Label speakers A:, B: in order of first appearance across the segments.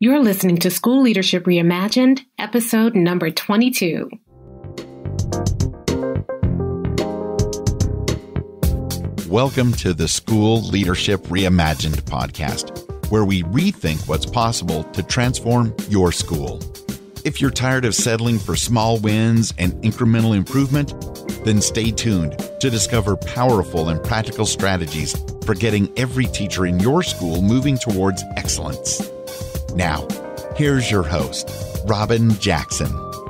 A: You're listening to School Leadership Reimagined, episode number 22.
B: Welcome to the School Leadership Reimagined podcast, where we rethink what's possible to transform your school. If you're tired of settling for small wins and incremental improvement, then stay tuned to discover powerful and practical strategies for getting every teacher in your school moving towards excellence. Now, here's your host, Robin Jackson.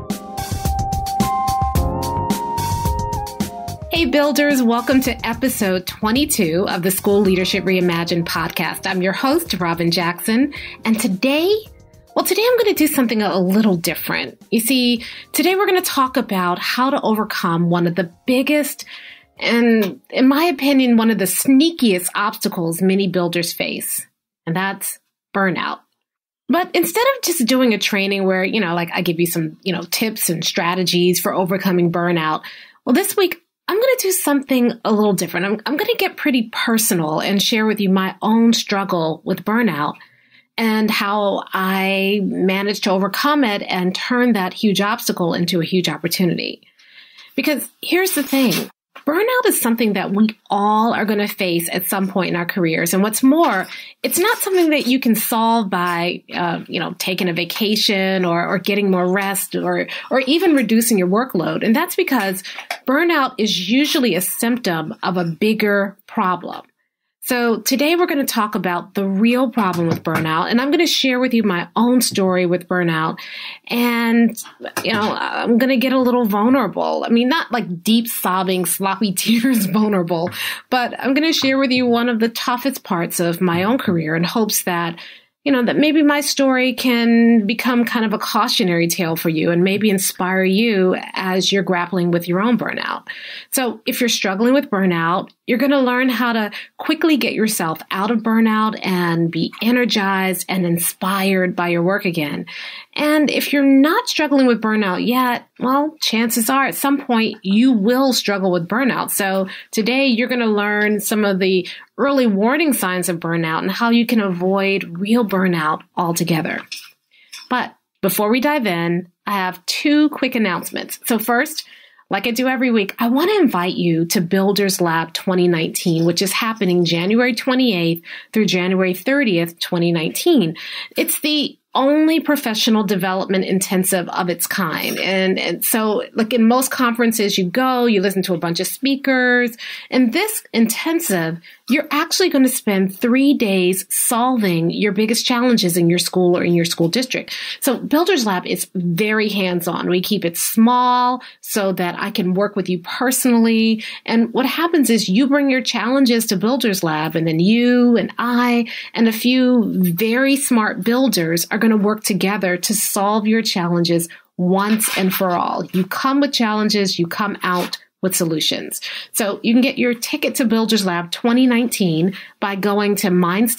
A: Hey builders, welcome to episode 22 of the School Leadership Reimagined podcast. I'm your host, Robin Jackson, and today I'm going to do something a little different. You see, today we're going to talk about how to overcome one of the biggest and, in my opinion, one of the sneakiest obstacles many builders face, and that's burnout. But instead of just doing a training where, I give you some, tips and strategies for overcoming burnout, well, this week, I'm going to do something a little different. I'm going to get pretty personal and share with you my own struggle with burnout and how I managed to overcome it and turn that huge obstacle into a huge opportunity. Because here's the thing. Burnout is something that we all are going to face at some point in our careers. And what's more, it's not something that you can solve by, taking a vacation or getting more rest or even reducing your workload. And that's because burnout is usually a symptom of a bigger problem. So today we're going to talk about the real problem with burnout, and I'm going to share with you my own story with burnout. And, I'm going to get a little vulnerable. I mean, not like deep sobbing, sloppy tears vulnerable, but I'm going to share with you one of the toughest parts of my own career in hopes that that maybe my story can become kind of a cautionary tale for you and maybe inspire you as you're grappling with your own burnout. So if you're struggling with burnout, you're going to learn how to quickly get yourself out of burnout and be energized and inspired by your work again. And if you're not struggling with burnout yet, well, chances are at some point you will struggle with burnout. So today you're going to learn some of the early warning signs of burnout and how you can avoid real burnout altogether. But before we dive in, I have two quick announcements. So first, like I do every week, I want to invite you to Builders Lab 2019, which is happening January 28th through January 30th, 2019. It's the only professional development intensive of its kind. And so like in most conferences, you listen to a bunch of speakers. And this intensive, you're actually going to spend 3 days solving your biggest challenges in your school or in your school district. So Builders Lab is very hands-on. We keep it small so that I can work with you personally. And what happens is you bring your challenges to Builders Lab, and then you and I and a few very smart builders are going to work together to solve your challenges once and for all. You come with challenges, you come out with solutions. So you can get your ticket to Builders Lab 2019 by going to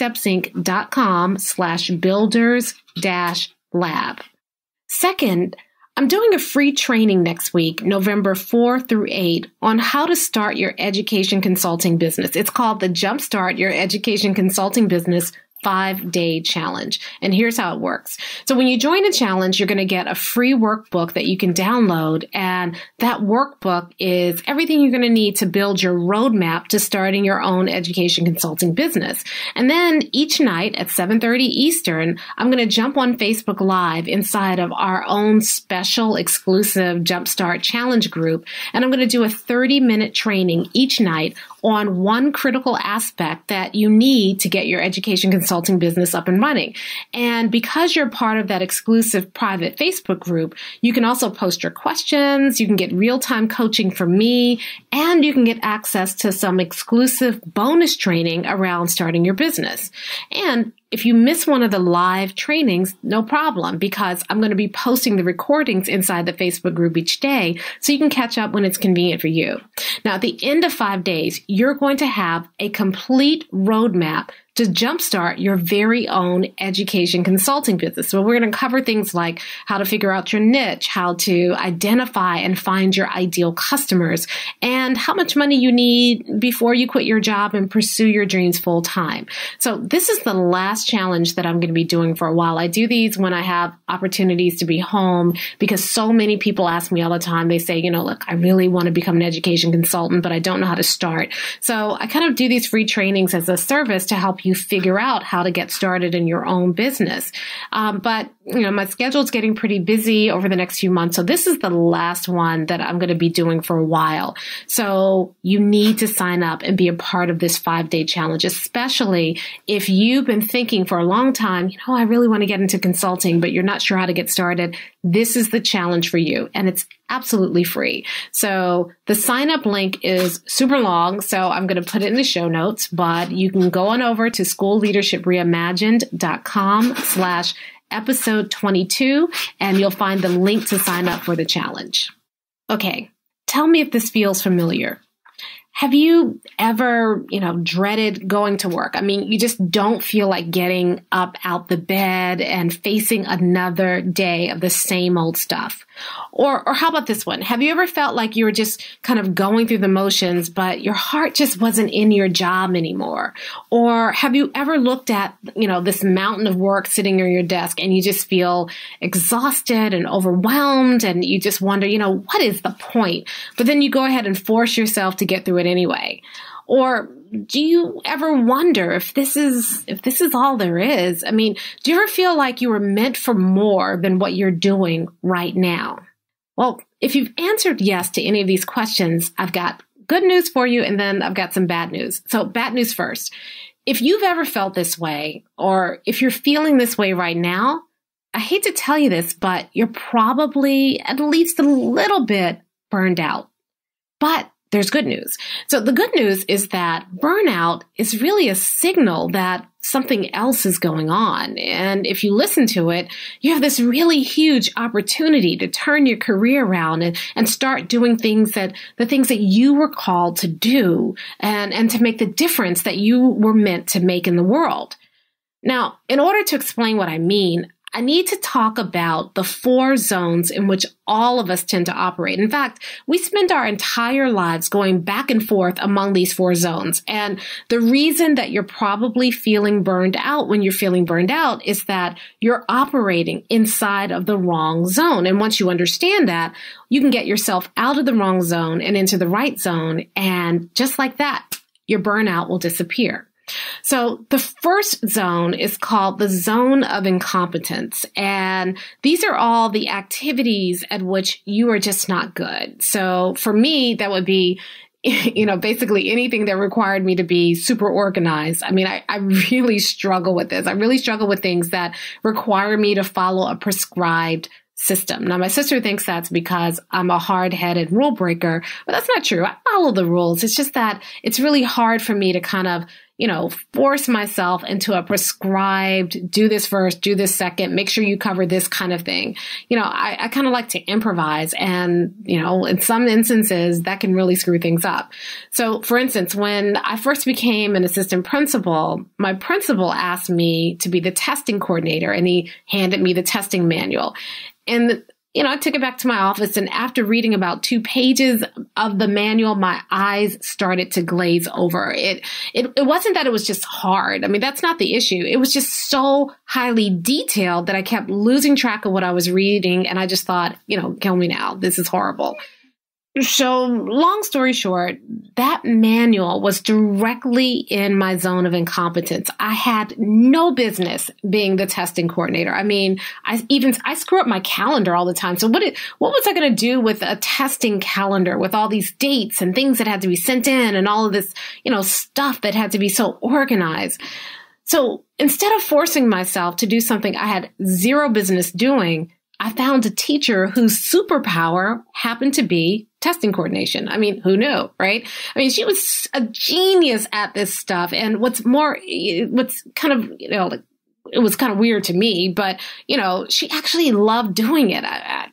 A: mindstepsync.com/builders-lab. Second, I'm doing a free training next week, November 4 through 8, on how to start your education consulting business. It's called the Jumpstart Your Education Consulting Business 5-day challenge. And here's how it works. So when you join a challenge, you're going to get a free workbook that you can download. And that workbook is everything you're going to need to build your roadmap to starting your own education consulting business. And then each night at 7:30 Eastern, I'm going to jump on Facebook Live inside of our own special exclusive Jumpstart Challenge group. And I'm going to do a 30-minute training each night on one critical aspect that you need to get your education consulting business up and running. And because you're part of that exclusive private Facebook group, you can also post your questions, you can get real-time coaching from me, and you can get access to some exclusive bonus training around starting your business. And if you miss one of the live trainings, no problem, because I'm going to be posting the recordings inside the Facebook group each day so you can catch up when it's convenient for you. Now, at the end of 5 days, you're going to have a complete roadmap to jumpstart your very own education consulting business. So we're going to cover things like how to figure out your niche, how to identify and find your ideal customers, and how much money you need before you quit your job and pursue your dreams full time. So this is the last challenge that I'm going to be doing for a while. I do these when I have opportunities to be home because so many people ask me all the time. They say, look, I really want to become an education consultant, but I don't know how to start. So I kind of do these free trainings as a service to help you figure out how to get started in your own business. But my schedule is getting pretty busy over the next few months. So this is the last one that I'm going to be doing for a while. So you need to sign up and be a part of this 5-day challenge, especially if you've been thinking for a long time, I really want to get into consulting, but you're not sure how to get started. This is the challenge for you, and it's absolutely free. So the sign up link is super long, so I'm going to put it in the show notes, but you can go on over to schoolleadershipreimagined.com/episode 22, and you'll find the link to sign up for the challenge. Okay, tell me if this feels familiar. Have you ever, dreaded going to work? I mean, you just don't feel like getting up out the bed and facing another day of the same old stuff. Or how about this one? Have you ever felt like you were just kind of going through the motions, but your heart just wasn't in your job anymore? Or have you ever looked at, this mountain of work sitting on your desk and you just feel exhausted and overwhelmed and you just wonder, what is the point? But then you go ahead and force yourself to get through it anyway. Or do you ever wonder if this is all there is? I mean, do you ever feel like you were meant for more than what you're doing right now? Well, if you've answered yes to any of these questions, I've got good news for you, and then I've got some bad news. So bad news first. If you've ever felt this way, or if you're feeling this way right now, I hate to tell you this, but you're probably at least a little bit burned out. But there's good news. So the good news is that burnout is really a signal that something else is going on. And if you listen to it, you have this really huge opportunity to turn your career around and start doing the things that you were called to do and to make the difference that you were meant to make in the world. Now, in order to explain what I mean, I need to talk about the 4 zones in which all of us tend to operate. In fact, we spend our entire lives going back and forth among these 4 zones. And the reason that you're probably feeling burned out when you're feeling burned out is that you're operating inside of the wrong zone. And once you understand that, you can get yourself out of the wrong zone and into the right zone. And just like that, your burnout will disappear. So the first zone is called the zone of incompetence. And these are all the activities at which you are just not good. So for me, that would be, basically anything that required me to be super organized. I mean, I really struggle with this. I really struggle with things that require me to follow a prescribed system. Now, my sister thinks that's because I'm a hard-headed rule breaker, but that's not true. I follow the rules. It's just that it's really hard for me to kind of force myself into a prescribed, do this first, do this second, make sure you cover this kind of thing. I kind of like to improvise, and, in some instances that can really screw things up. So for instance, when I first became an assistant principal, my principal asked me to be the testing coordinator, and he handed me the testing manual. And I took it back to my office, and after reading about 2 pages of the manual, my eyes started to glaze over. It wasn't that it was just hard. I mean, that's not the issue. It was just so highly detailed that I kept losing track of what I was reading. And I just thought, kill me now. This is horrible. So long story short, that manual was directly in my zone of incompetence. I had no business being the testing coordinator. I mean, I screw up my calendar all the time. So what was I going to do with a testing calendar with all these dates and things that had to be sent in and all of this, stuff that had to be so organized? So instead of forcing myself to do something I had zero business doing, I found a teacher whose superpower happened to be testing coordination. I mean, who knew, right? I mean, she was a genius at this stuff. And what's kind of, it was kind of weird to me, but, she actually loved doing it.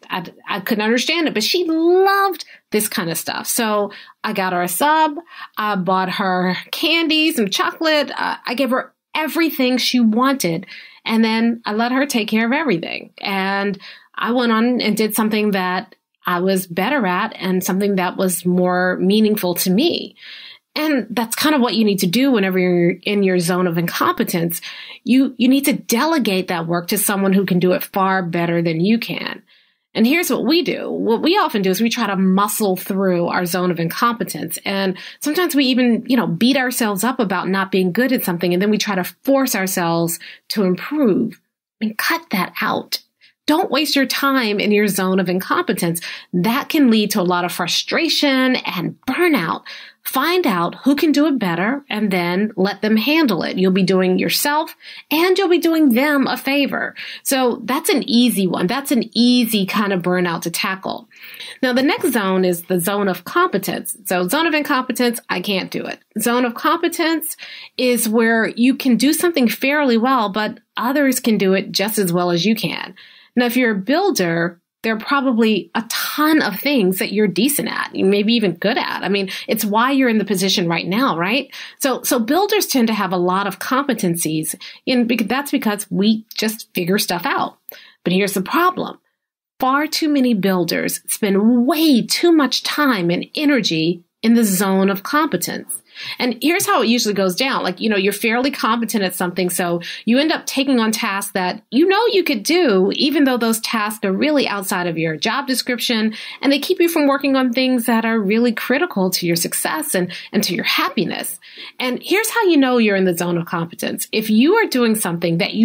A: I couldn't understand it, but she loved this kind of stuff. So I got her a sub. I bought her candy, some chocolate. I gave her everything she wanted. And then I let her take care of everything. And I went on and did something that I was better at and something that was more meaningful to me. And that's kind of what you need to do whenever you're in your zone of incompetence. You need to delegate that work to someone who can do it far better than you can. And here's what we do. What we often do is we try to muscle through our zone of incompetence. And sometimes we even, beat ourselves up about not being good at something. And then we try to force ourselves to improve. Cut that out. Don't waste your time in your zone of incompetence. That can lead to a lot of frustration and burnout. Find out who can do it better and then let them handle it. You'll be doing yourself and you'll be doing them a favor. So that's an easy one. That's an easy kind of burnout to tackle. Now, the next zone is the zone of competence. So zone of incompetence, I can't do it. Zone of competence is where you can do something fairly well, but others can do it just as well as you can. Now, if you're a builder, there are probably a ton of things that you're decent at, maybe even good at. It's why you're in the position right now, right? So builders tend to have a lot of competencies, and that's because we just figure stuff out. But here's the problem. Far too many builders spend way too much time and energy in the zone of competence. And here's how it usually goes down. You're fairly competent at something, so you end up taking on tasks that you could do, even though those tasks are really outside of your job description, and they keep you from working on things that are really critical to your success and to your happiness. And here's how you know you're in the zone of competence. If you are doing something that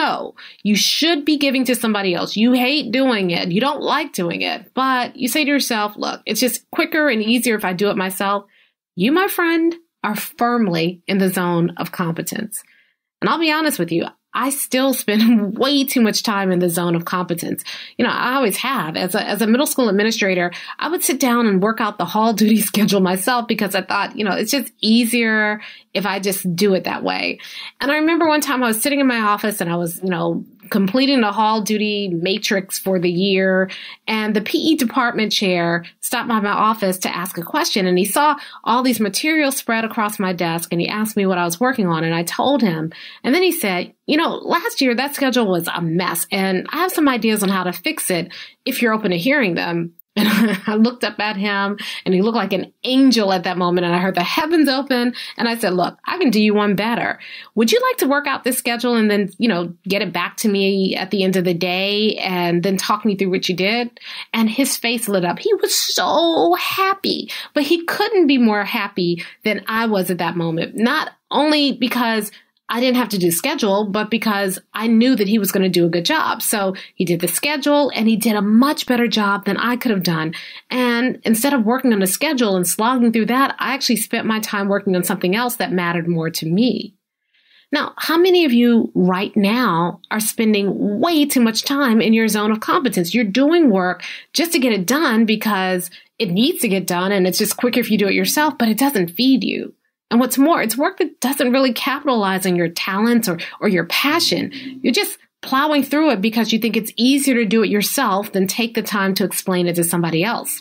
A: you should be giving to somebody else, you hate doing it, you don't like doing it, but you say to yourself, look, it's just quicker and easier if I do it myself. You, my friend, are firmly in the zone of competence. And I'll be honest with you, I still spend way too much time in the zone of competence. I always have. As a middle school administrator, I would sit down and work out the hall duty schedule myself because I thought, it's just easier if I just do it that way. And I remember one time I was sitting in my office and I was, completing the hall duty matrix for the year. And the PE department chair stopped by my office to ask a question. And he saw all these materials spread across my desk. And he asked me what I was working on. And I told him. And then he said, last year that schedule was a mess. And I have some ideas on how to fix it if you're open to hearing them. And I looked up at him and he looked like an angel at that moment. And I heard the heavens open and I said, look, I can do you one better. Would you like to work out this schedule and then, get it back to me at the end of the day and then talk me through what you did? And his face lit up. He was so happy, but he couldn't be more happy than I was at that moment. Not only because I didn't have to do schedule, but because I knew that he was going to do a good job. So he did the schedule and he did a much better job than I could have done. And instead of working on a schedule and slogging through that, I actually spent my time working on something else that mattered more to me. Now, how many of you right now are spending way too much time in your zone of competence? You're doing work just to get it done because it needs to get done and it's just quicker if you do it yourself, but it doesn't feed you. And what's more, it's work that doesn't really capitalize on your talents or your passion. You're just plowing through it because you think it's easier to do it yourself than take the time to explain it to somebody else.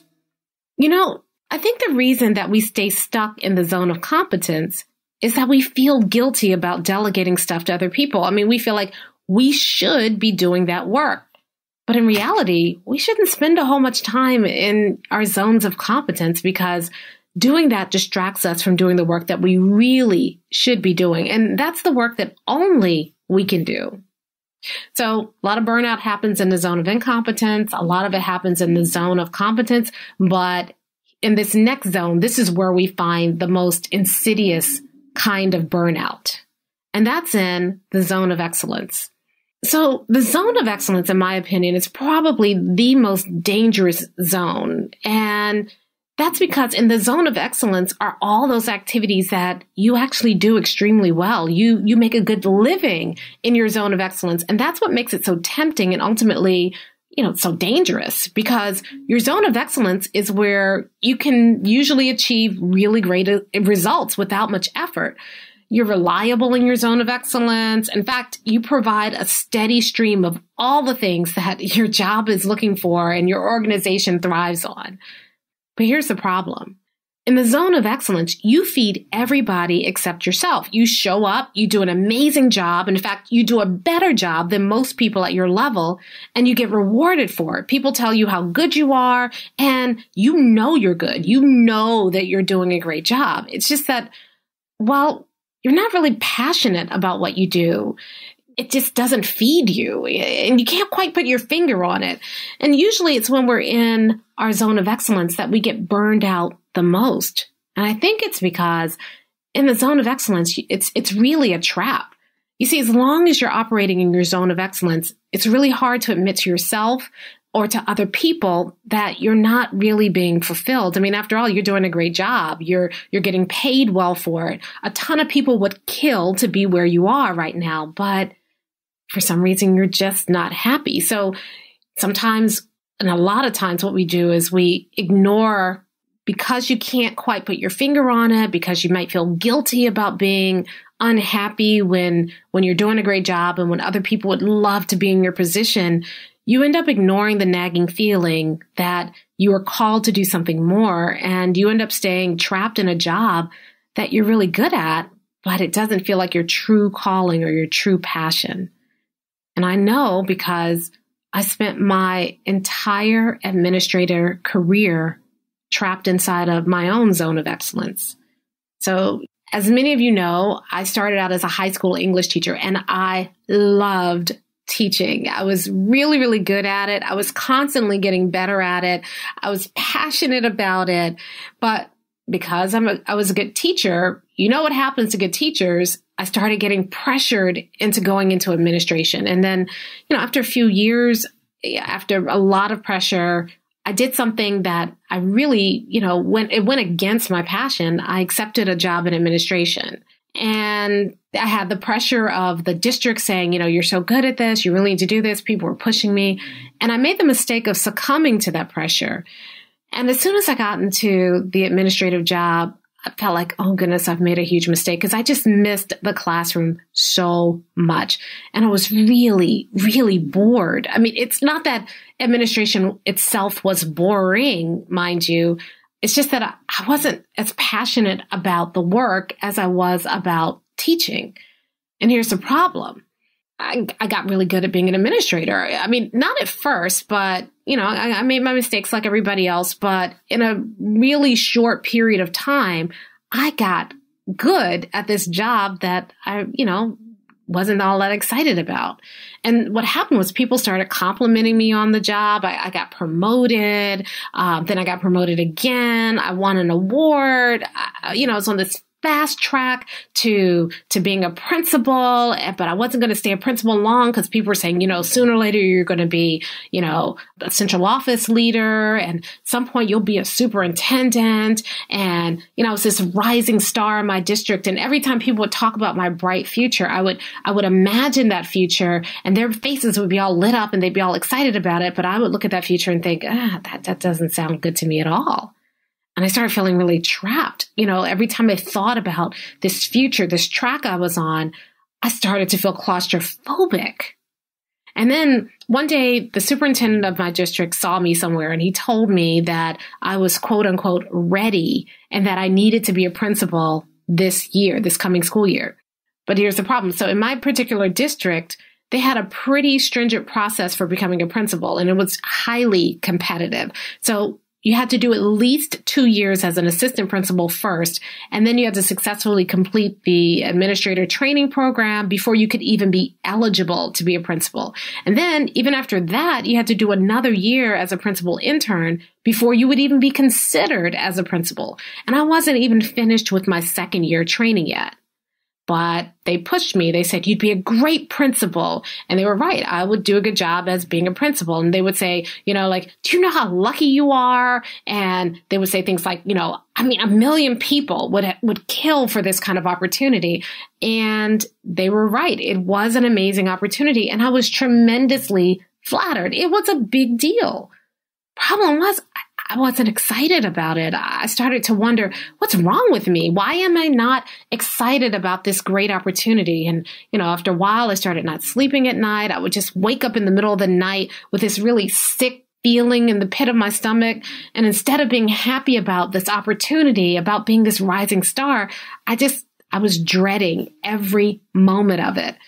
A: I think the reason that we stay stuck in the zone of competence is that we feel guilty about delegating stuff to other people. We feel like we should be doing that work. But in reality, we shouldn't spend a whole much time in our zones of competence because doing that distracts us from doing the work that we really should be doing. And that's the work that only we can do. So a lot of burnout happens in the zone of incompetence. A lot of it happens in the zone of competence. But in this next zone, this is where we find the most insidious kind of burnout. And that's in the zone of excellence. So the zone of excellence, in my opinion, is probably the most dangerous zone. And that's because in the zone of excellence are all those activities that you actually do extremely well. You make a good living in your zone of excellence. And that's what makes it so tempting and ultimately, so dangerous, because your zone of excellence is where you can usually achieve really great results without much effort. You're reliable in your zone of excellence. In fact, you provide a steady stream of all the things that your job is looking for and your organization thrives on. But here's the problem. In the zone of excellence, you feed everybody except yourself. You show up, you do an amazing job. In fact, you do a better job than most people at your level, and you get rewarded for it. People tell you how good you are, and you know you're good. You know that you're doing a great job. It's just that, well, you're not really passionate about what you do. It just doesn't feed you, and you can't quite put your finger on it. And usually it's when we're in our zone of excellence that we get burned out the most. And I think it's because in the zone of excellence, it's really a trap. You see, as long as you're operating in your zone of excellence, it's really hard to admit to yourself or to other people that you're not really being fulfilled. I mean, after all, you're doing a great job. You're getting paid well for it. A ton of people would kill to be where you are right now, but for some reason, you're just not happy. So sometimes, and a lot of times, what we do is we ignore, because you can't quite put your finger on it, because you might feel guilty about being unhappy when you're doing a great job and when other people would love to be in your position, you end up ignoring the nagging feeling that you are called to do something more, and you end up staying trapped in a job that you're really good at, but it doesn't feel like your true calling or your true passion. And I know because I spent my entire administrator career trapped inside of my own zone of excellence. So as many of you know, I started out as a high school English teacher, and I loved teaching. I was really, really good at it. I was constantly getting better at it. I was passionate about it. But because I was a good teacher, you know what happens to good teachers? I started getting pressured into going into administration. And then, after a few years, after a lot of pressure, I did something that I really, it went against my passion. I accepted a job in administration. And I had the pressure of the district saying, you're so good at this, you really need to do this. People were pushing me. And I made the mistake of succumbing to that pressure. And as soon as I got into the administrative job, I felt like, oh goodness, I've made a huge mistake, because I just missed the classroom so much. And I was really, really bored. I mean, it's not that administration itself was boring, mind you. It's just that I wasn't as passionate about the work as I was about teaching. And here's the problem. I got really good at being an administrator. I mean, not at first, but, I made my mistakes like everybody else. But in a really short period of time, I got good at this job that I, wasn't all that excited about. And what happened was people started complimenting me on the job. I got promoted. Then I got promoted again. I won an award. I was on this fast track to being a principal, but I wasn't going to stay a principal long, because people were saying, sooner or later you're going to be, a central office leader, and at some point you'll be a superintendent. And, I was this rising star in my district. And every time people would talk about my bright future, I would imagine that future, and their faces would be all lit up and they'd be all excited about it. But I would look at that future and think, that doesn't sound good to me at all. And I started feeling really trapped. Every time I thought about this future, this track I was on, I started to feel claustrophobic. And then one day, the superintendent of my district saw me somewhere, and he told me that I was, quote unquote, ready, and that I needed to be a principal this year, this coming school year. But here's the problem. So in my particular district, they had a pretty stringent process for becoming a principal, and it was highly competitive. So you had to do at least 2 years as an assistant principal first, and then you had to successfully complete the administrator training program before you could even be eligible to be a principal. And then even after that, you had to do another year as a principal intern before you would even be considered as a principal. And I wasn't even finished with my second year training yet. But they pushed me. They said, you'd be a great principal. And they were right. I would do a good job as being a principal. And they would say, do you know how lucky you are? And they would say things like, a million people would kill for this kind of opportunity. And they were right. It was an amazing opportunity. And I was tremendously flattered. It was a big deal. Problem was, I wasn't excited about it. I started to wonder, what's wrong with me? Why am I not excited about this great opportunity? And, after a while, I started not sleeping at night. I would just wake up in the middle of the night with this really sick feeling in the pit of my stomach. And instead of being happy about this opportunity, about being this rising star, I was dreading every moment of it.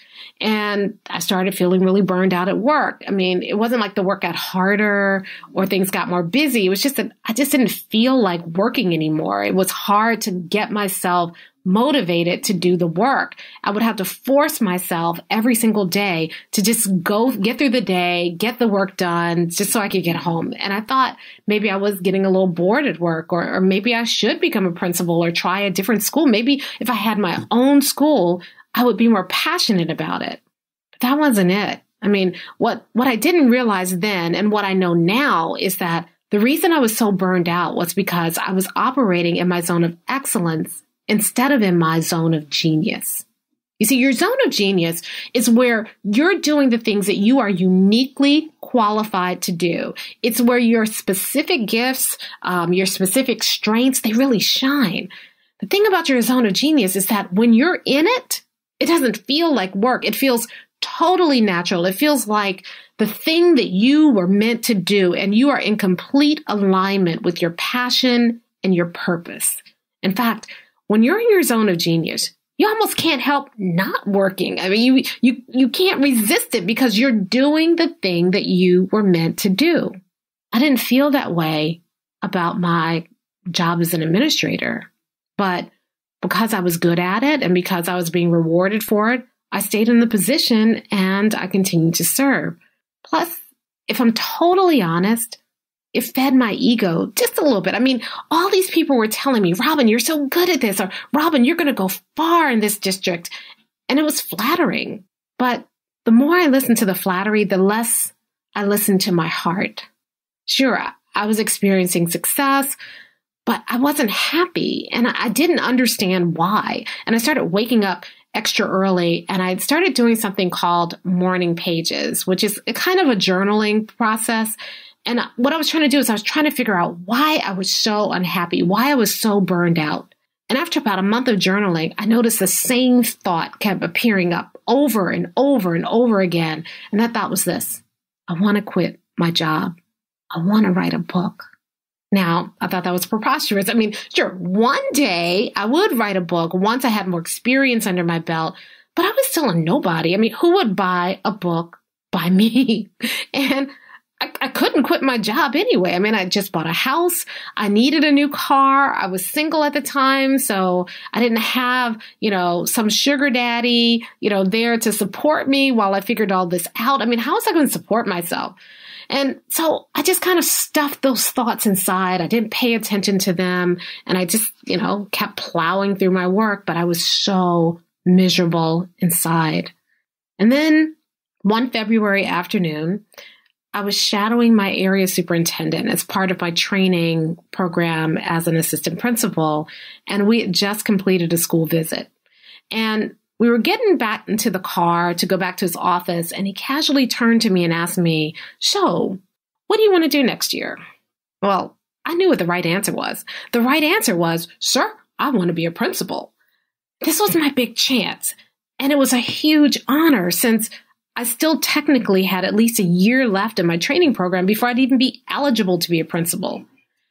A: And I started feeling really burned out at work. I mean, it wasn't like the work got harder or things got more busy. It was just that I just didn't feel like working anymore. It was hard to get myself motivated to do the work. I would have to force myself every single day to just go get through the day, get the work done just so I could get home. And I thought maybe I was getting a little bored at work, or maybe I should become a principal or try a different school. Maybe if I had my own school, I would be more passionate about it. But that wasn't it. I mean, what I didn't realize then and what I know now is that the reason I was so burned out was because I was operating in my zone of excellence instead of in my zone of genius. You see, your zone of genius is where you're doing the things that you are uniquely qualified to do. It's where your specific gifts, your specific strengths, they really shine. The thing about your zone of genius is that when you're in it, it doesn't feel like work. It feels totally natural. It feels like the thing that you were meant to do, and you are in complete alignment with your passion and your purpose. In fact, when you're in your zone of genius, you almost can't help not working. I mean, you can't resist it because you're doing the thing that you were meant to do. I didn't feel that way about my job as an administrator, but because I was good at it and because I was being rewarded for it, I stayed in the position and I continued to serve. Plus, if I'm totally honest, it fed my ego just a little bit. I mean, all these people were telling me, Robin, you're so good at this, or Robin, you're going to go far in this district. And it was flattering. But the more I listened to the flattery, the less I listened to my heart. Sure, I was experiencing success, but I wasn't happy and I didn't understand why. And I started waking up extra early and I started doing something called morning pages, which is a kind of a journaling process. And what I was trying to do is I was trying to figure out why I was so unhappy, why I was so burned out. And after about a month of journaling, I noticed the same thought kept appearing up over and over and over again. And that thought was this: I want to quit my job. I want to write a book. Now, I thought that was preposterous. I mean, sure, one day I would write a book once I had more experience under my belt, but I was still a nobody. I mean, who would buy a book by me? And I couldn't quit my job anyway. I mean, I just bought a house. I needed a new car. I was single at the time, so I didn't have, some sugar daddy, there to support me while I figured all this out. I mean, how was I going to support myself? And so I just kind of stuffed those thoughts inside. I didn't pay attention to them. And I just, kept plowing through my work, but I was so miserable inside. And then one February afternoon, I was shadowing my area superintendent as part of my training program as an assistant principal. And we had just completed a school visit. And we were getting back into the car to go back to his office, and he casually turned to me and asked me, "So, what do you want to do next year?" Well, I knew what the right answer was. The right answer was, "Sir, I want to be a principal." This was my big chance, and it was a huge honor since I still technically had at least a year left in my training program before I'd even be eligible to be a principal.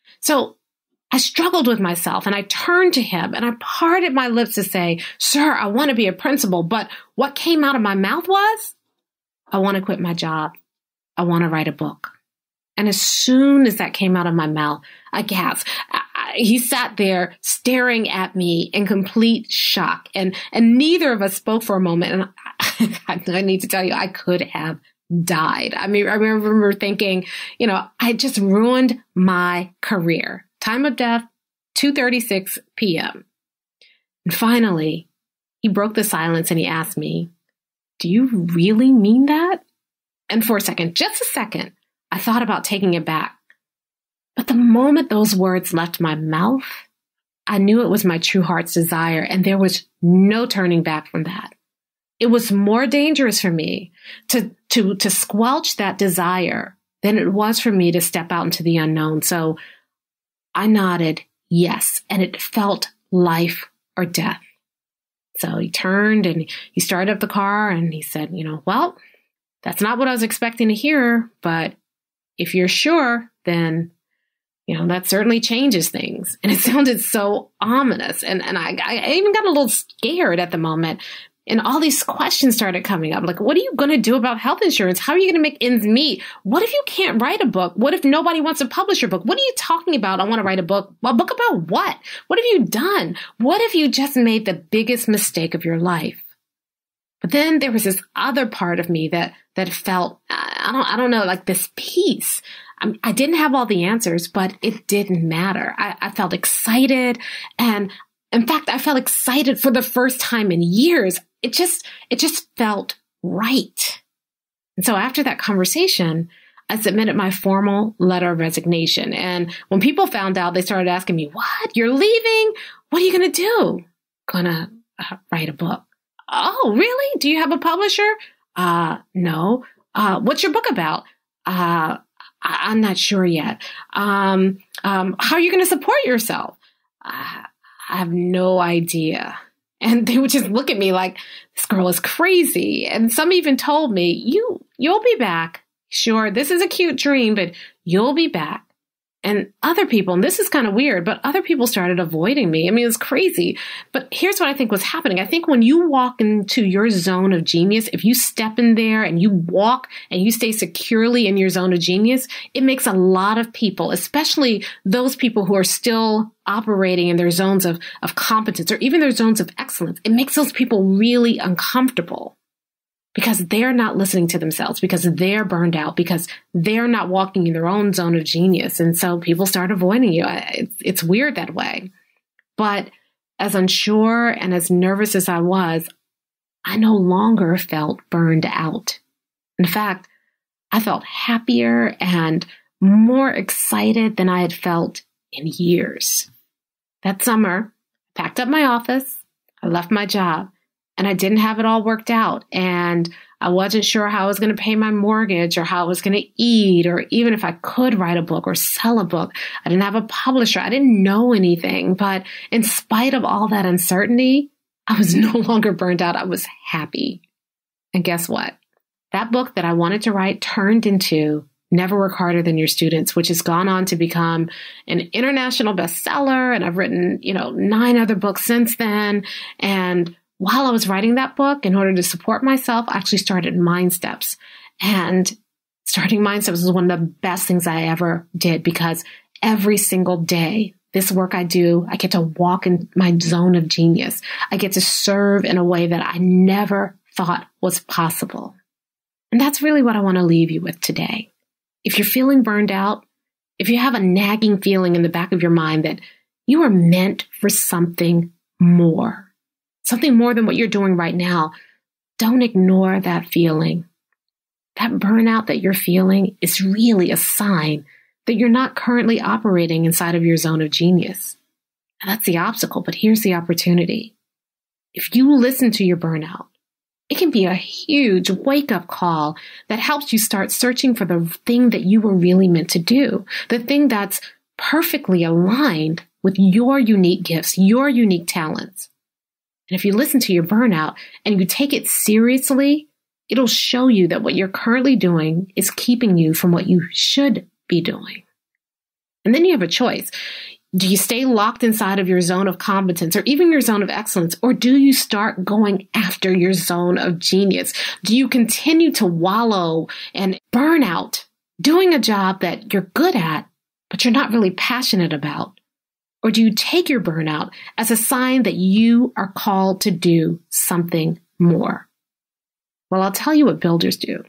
A: So I struggled with myself and I turned to him and I parted my lips to say, "Sir, I want to be a principal." But what came out of my mouth was, "I want to quit my job. I want to write a book." And as soon as that came out of my mouth, I gasped. He sat there staring at me in complete shock. And neither of us spoke for a moment. And I need to tell you, I could have died. I mean, I remember thinking, I just ruined my career. Time of death, 2:36 p.m. And finally, he broke the silence and he asked me, "Do you really mean that?" And for a second, just a second, I thought about taking it back. But the moment those words left my mouth, I knew it was my true heart's desire, and there was no turning back from that. It was more dangerous for me to squelch that desire than it was for me to step out into the unknown. So I nodded yes, and it felt life or death. So he turned and he started up the car and he said, "Well, that's not what I was expecting to hear, but if you're sure, then, that certainly changes things. And it sounded so ominous. And I even got a little scared at the moment. And all these questions started coming up. Like, what are you going to do about health insurance? How are you going to make ends meet? What if you can't write a book? What if nobody wants to publish your book? What are you talking about? I want to write a book. A book about what? What have you done? What if you just made the biggest mistake of your life? But then there was this other part of me that felt, I don't know, like this peace. I didn't have all the answers, but it didn't matter. I felt excited. And in fact, I felt excited for the first time in years. It just felt right. And so after that conversation, I submitted my formal letter of resignation. And when people found out, they started asking me, what? You're leaving? What are you going to do? Gonna write a book. Oh, really? Do you have a publisher? No. What's your book about? I'm not sure yet. How are you going to support yourself? I have no idea. And they would just look at me like, this girl is crazy. And some even told me, you'll be back. Sure, this is a cute dream, but you'll be back. And other people, and this is kind of weird, but other people started avoiding me. I mean, it was crazy. But here's what I think was happening. I think when you walk into your zone of genius, if you step in there and you walk and you stay securely in your zone of genius, it makes a lot of people, especially those people who are still operating in their zones of competence or even their zones of excellence, it makes those people really uncomfortable. Because they're not listening to themselves, because they're burned out, because they're not walking in their own zone of genius. And so people start avoiding you. It's weird that way. But as unsure and as nervous as I was, I no longer felt burned out. In fact, I felt happier and more excited than I had felt in years. That summer, I packed up my office, I left my job. And I didn't have it all worked out. And I wasn't sure how I was going to pay my mortgage or how I was going to eat or even if I could write a book or sell a book. I didn't have a publisher. I didn't know anything. But in spite of all that uncertainty, I was no longer burned out. I was happy. And guess what? That book that I wanted to write turned into Never Work Harder Than Your Students, which has gone on to become an international bestseller. And I've written, 9 other books since then. And while I was writing that book, in order to support myself, I actually started Mind Steps. And starting Mind Steps was one of the best things I ever did because every single day, this work I do, I get to walk in my zone of genius. I get to serve in a way that I never thought was possible. And that's really what I want to leave you with today. If you're feeling burned out, if you have a nagging feeling in the back of your mind that you are meant for something more than what you're doing right now, don't ignore that feeling. That burnout that you're feeling is really a sign that you're not currently operating inside of your zone of genius. And that's the obstacle, but here's the opportunity. If you listen to your burnout, it can be a huge wake-up call that helps you start searching for the thing that you were really meant to do, the thing that's perfectly aligned with your unique gifts, your unique talents. And if you listen to your burnout and you take it seriously, it'll show you that what you're currently doing is keeping you from what you should be doing. And then you have a choice. Do you stay locked inside of your zone of competence or even your zone of excellence? Or do you start going after your zone of genius? Do you continue to wallow and burn out doing a job that you're good at, but you're not really passionate about? Or do you take your burnout as a sign that you are called to do something more? Well, I'll tell you what builders do.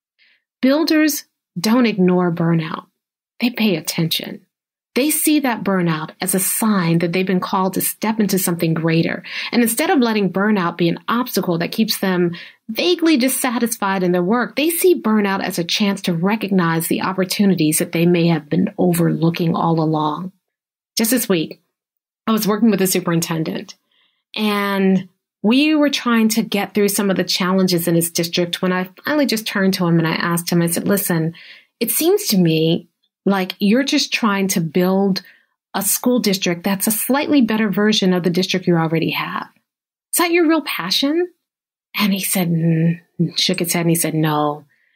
A: Builders don't ignore burnout. They pay attention. They see that burnout as a sign that they've been called to step into something greater. And instead of letting burnout be an obstacle that keeps them vaguely dissatisfied in their work, they see burnout as a chance to recognize the opportunities that they may have been overlooking all along. Just this week, I was working with a superintendent, and we were trying to get through some of the challenges in his district when I finally just turned to him and I asked him, I said, listen, it seems to me like you're just trying to build a school district that's a slightly better version of the district you already have. Is that your real passion? And he said, shook his head and he said, no,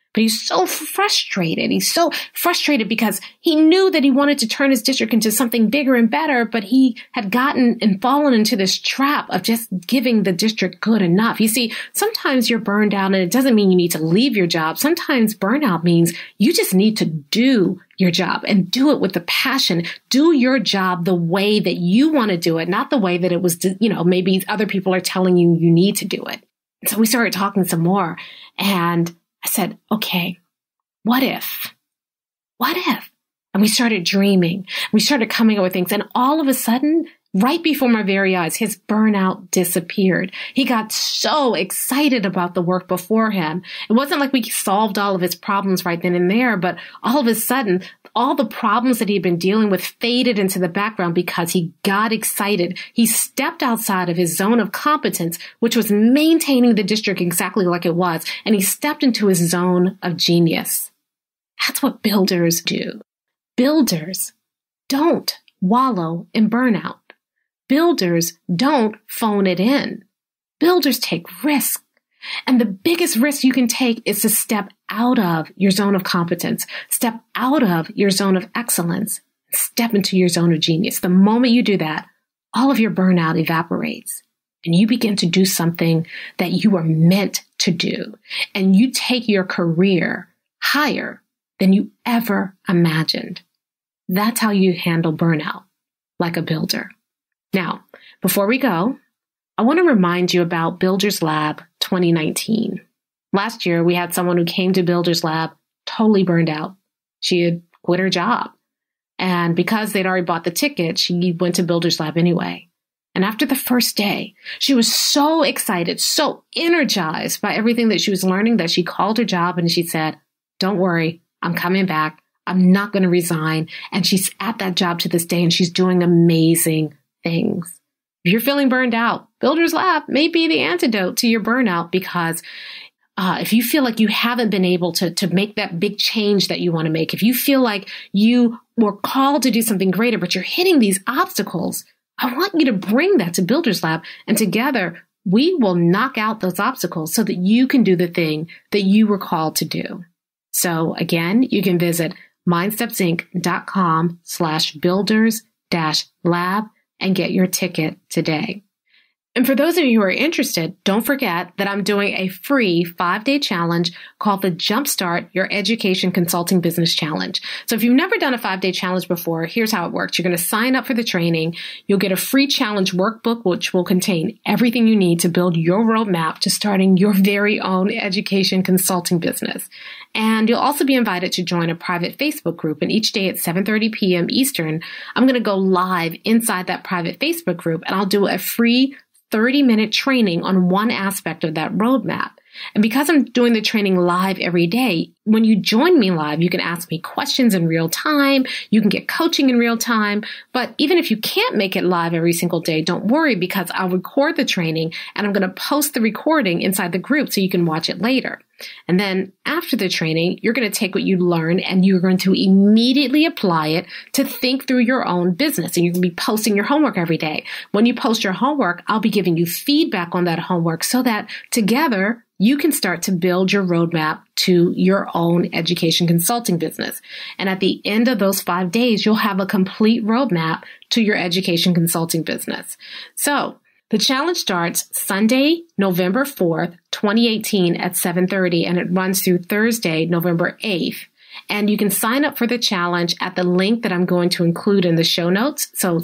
A: But he's so frustrated. He's so frustrated because he knew that he wanted to turn his district into something bigger and better, but he had gotten and fallen into this trap of just giving the district good enough. You see, sometimes you're burned out, and it doesn't mean you need to leave your job. Sometimes burnout means you just need to do your job and do it with the passion. Do your job the way that you want to do it, not the way that it was, maybe other people are telling you you need to do it. So we started talking some more, and I said, okay, what if? What if? And we started dreaming. We started coming up with things. And all of a sudden, right before my very eyes, his burnout disappeared. He got so excited about the work before him. It wasn't like we solved all of his problems right then and there, but all of a sudden, all the problems that he'd been dealing with faded into the background because he got excited. He stepped outside of his zone of competence, which was maintaining the district exactly like it was, and he stepped into his zone of genius. That's what builders do. Builders don't wallow in burnout. Builders don't phone it in. Builders take risks. And the biggest risk you can take is to step out of your zone of competence, step out of your zone of excellence, step into your zone of genius. The moment you do that, all of your burnout evaporates and you begin to do something that you are meant to do. And you take your career higher than you ever imagined. That's how you handle burnout, like a builder. Now, before we go, I want to remind you about Builders Lab 2019. Last year, we had someone who came to Builders Lab totally burned out. She had quit her job. And because they'd already bought the ticket, she went to Builders Lab anyway. And after the first day, she was so excited, so energized by everything that she was learning that she called her job and she said, "Don't worry, I'm coming back. I'm not going to resign." And she's at that job to this day and she's doing amazing things. If you're feeling burned out, Builders Lab may be the antidote to your burnout, because if you feel like you haven't been able to make that big change that you want to make, if you feel like you were called to do something greater, but you're hitting these obstacles, I want you to bring that to Builders Lab, and together we will knock out those obstacles so that you can do the thing that you were called to do. So again, you can visit mindstepsinc.com/builders-lab and get your ticket today. And for those of you who are interested, don't forget that I'm doing a free 5-day challenge called the Jumpstart Your Education Consulting Business Challenge. So if you've never done a 5-day challenge before, here's how it works. You're going to sign up for the training. You'll get a free challenge workbook, which will contain everything you need to build your roadmap to starting your very own education consulting business. And you'll also be invited to join a private Facebook group. And each day at 7:30 p.m. Eastern, I'm going to go live inside that private Facebook group, and I'll do a free 30-minute training on one aspect of that roadmap. And because I'm doing the training live every day, when you join me live, you can ask me questions in real time. You can get coaching in real time. But even if you can't make it live every single day, don't worry, because I'll record the training and I'm going to post the recording inside the group so you can watch it later. And then after the training, you're going to take what you learned and you're going to immediately apply it to think through your own business. And you're going to be posting your homework every day. When you post your homework, I'll be giving you feedback on that homework so that together you can start to build your roadmap to your own education consulting business. And at the end of those 5 days, you'll have a complete roadmap to your education consulting business. So the challenge starts Sunday, November 4th, 2018 at 7:30, and it runs through Thursday, November 8th. And you can sign up for the challenge at the link that I'm going to include in the show notes. So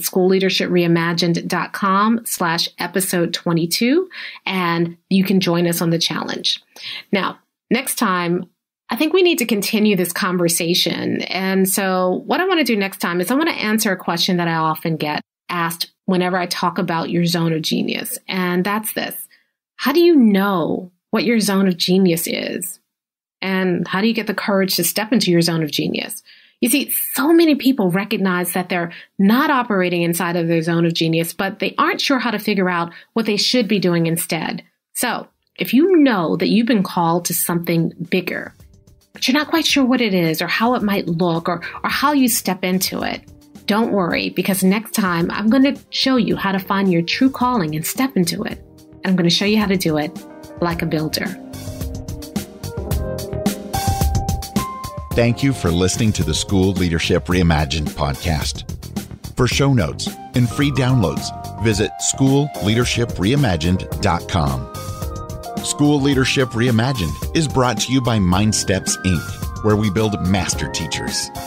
A: schoolleadershipreimagined.com/episode 22, and you can join us on the challenge. Now, next time, I think we need to continue this conversation. And so what I want to do next time is I want to answer a question that I often get asked whenever I talk about your zone of genius. And that's this: how do you know what your zone of genius is? And how do you get the courage to step into your zone of genius? You see, so many people recognize that they're not operating inside of their zone of genius, but they aren't sure how to figure out what they should be doing instead. So if you know that you've been called to something bigger, but you're not quite sure what it is or how it might look or how you step into it, don't worry, because next time I'm going to show you how to find your true calling and step into it. And I'm going to show you how to do it like a builder.
B: Thank you for listening to the School Leadership Reimagined podcast. For show notes and free downloads, visit schoolleadershipreimagined.com. School Leadership Reimagined is brought to you by MindSteps, Inc., where we build master teachers.